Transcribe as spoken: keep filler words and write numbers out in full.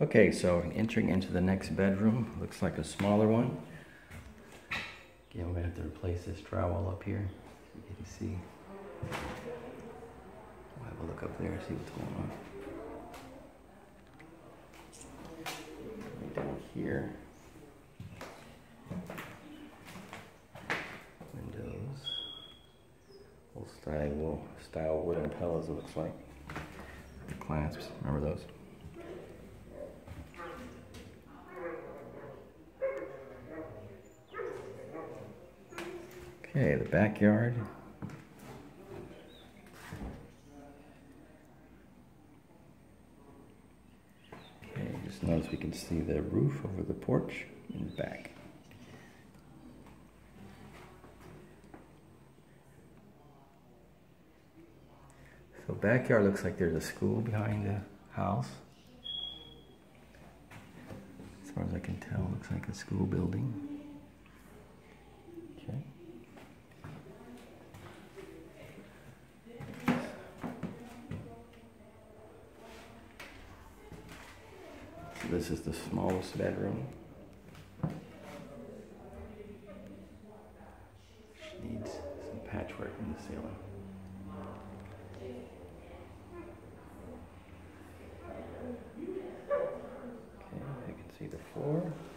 Okay, so entering into the next bedroom, looks like a smaller one. Again, we're gonna have to replace this drywall up here. You can see. We'll have a look up there and see what's going on. Right down here. Windows. Old style, style wooden pillows, it looks like. The clasps, remember those? Okay, the backyard. Okay, just notice we can see the roof over the porch in the back. So backyard looks like there's a school behind the house. As far as I can tell, looks like a school building. Okay. So this is the smallest bedroom. Needs some patchwork in the ceiling. Okay, you can see the floor.